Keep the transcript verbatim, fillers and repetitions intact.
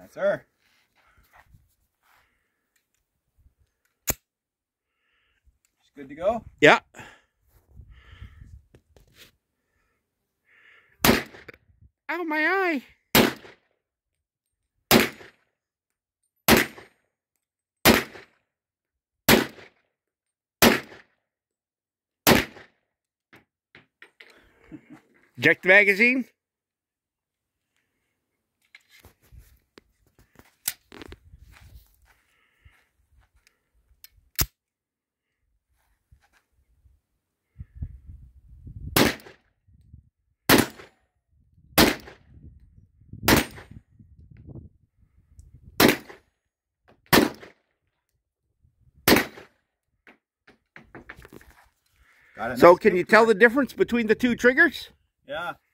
Yes, sir. It's good to go? Yeah. Ow, my eye. Check the magazine. Got it. So can you tell the difference between the two triggers? Yeah.